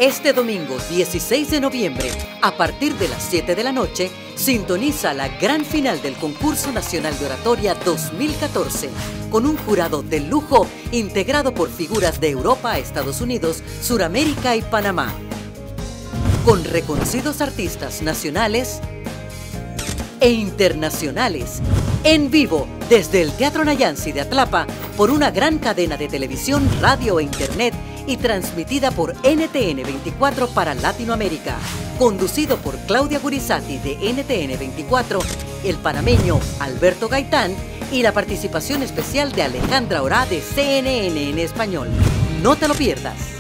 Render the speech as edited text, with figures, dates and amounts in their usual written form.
Este domingo 16 de noviembre, a partir de las 7 de la noche, sintoniza la gran final del Concurso Nacional de Oratoria 2014, con un jurado de lujo integrado por figuras de Europa, Estados Unidos, Suramérica y Panamá, con reconocidos artistas nacionales e internacionales, en vivo desde el Teatro Nayansi de Atlapa por una gran cadena de televisión, radio e internet y transmitida por NTN 24 para Latinoamérica, conducido por Claudia Gurizati de NTN 24, el panameño Alberto Gaitán y la participación especial de Alejandra Orá de CNN en español. No te lo pierdas.